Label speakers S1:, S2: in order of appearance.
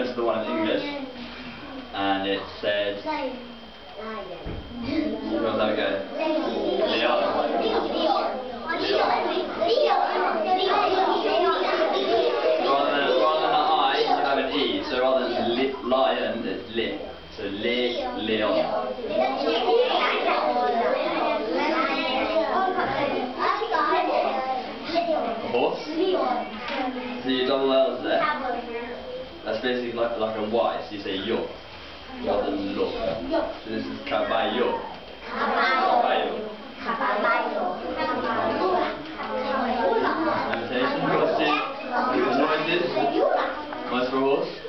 S1: go to the one in English, and it said, what does that go? Leon. Rather than an I, you have an E, so rather than lion, it's li. So Leon. Horse? So you double L's there. That's basically like a Y, so you say yo rather than lo. So this is caballo. Caballo. Imitation, you want to see noises? Noise for a horse?